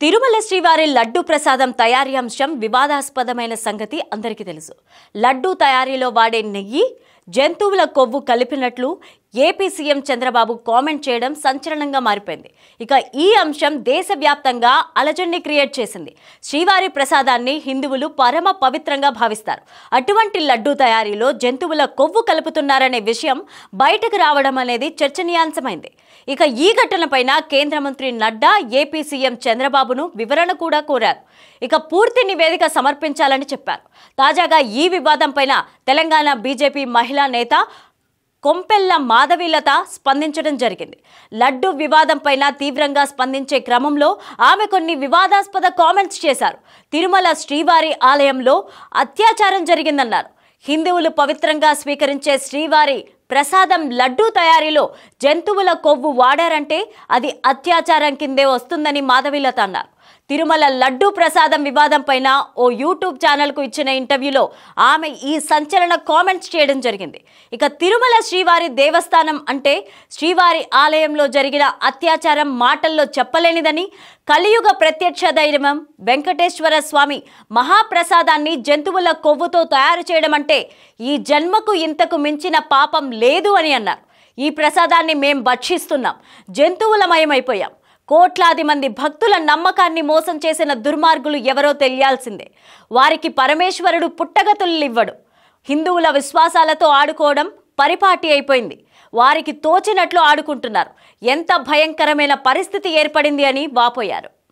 తిరుమల శ్రీవారి లడ్డు ప్రసాదం తయారీ అంశం వివాదాస్పదమైన సంగతి అందరికీ తెలుసు. లడ్డు తయారీలో వాడే నెయ్యి, జంతువుల కొవ్వు కలిపినట్లు ఏపీ సీఎం చంద్రబాబు కామెంట్ చేయడం సంచలనంగా మారిపోయింది. ఇక ఈ అంశం దేశవ్యాప్తంగా అలజడిని క్రియేట్ చేసింది. శ్రీవారి ప్రసాదాన్ని హిందువులు పరమ పవిత్రంగా భావిస్తారు. అటువంటి లడ్డు తయారీలో జంతువుల కొవ్వు కలుపుతున్నారనే విషయం బయటకు రావడం అనేది చర్చనీయాంశమైంది. ఇక ఈ ఘటనపైన కేంద్ర మంత్రి నడ్డా ఏపీ సీఎం చంద్రబాబును వివరణ కూడా కోరారు. ఇక పూర్తి నివేదిక సమర్పించాలని చెప్పారు. తాజాగా ఈ వివాదంపైన తెలంగాణ బీజేపీ మహిళా నేత కొంపెల్ల మాధవీలత స్పందించడం జరిగింది. లడ్డు వివాదంపైన తీవ్రంగా స్పందించే క్రమంలో ఆమె కొన్ని వివాదాస్పద కామెంట్స్ చేశారు. తిరుమల శ్రీవారి ఆలయంలో అత్యాచారం జరిగిందన్నారు. హిందువులు పవిత్రంగా స్వీకరించే శ్రీవారి ప్రసాదం లడ్డూ తయారీలో జంతువుల కొవ్వు వాడారంటే అది అత్యాచారం కిందే వస్తుందని మాధవీలత అన్నారు. తిరుమల లడ్డూ ప్రసాదం వివాదం పైన ఓ యూట్యూబ్ ఛానల్కు ఇచ్చిన ఇంటర్వ్యూలో ఆమె ఈ సంచలన కామెంట్స్ చేయడం జరిగింది. ఇక తిరుమల శ్రీవారి దేవస్థానం అంటే శ్రీవారి ఆలయంలో జరిగిన అత్యాచారం మాటల్లో చెప్పలేనిదని, కలియుగ ప్రత్యక్ష దైవం వెంకటేశ్వర స్వామి మహాప్రసాదాన్ని జంతువుల కొవ్వుతో తయారు చేయడం అంటే ఈ జన్మకు ఇంతకు మించిన పాపం లేదు అని అన్నారు. ఈ ప్రసాదాన్ని మేం భక్షిస్తున్నాం, జంతువులమయమైపోయాం. కోట్లాది మంది భక్తుల నమ్మకాన్ని మోసం చేసిన దుర్మార్గులు ఎవరో తెలియాల్సిందే. వారికి పరమేశ్వరుడు పుట్టగతులివ్వడు. హిందువుల విశ్వాసాలతో ఆడుకోవడం పరిపాటి అయిపోయింది. వారికి తోచినట్లు ఆడుకుంటున్నారు. ఎంత భయంకరమైన పరిస్థితి ఏర్పడింది అని వాపోయారు.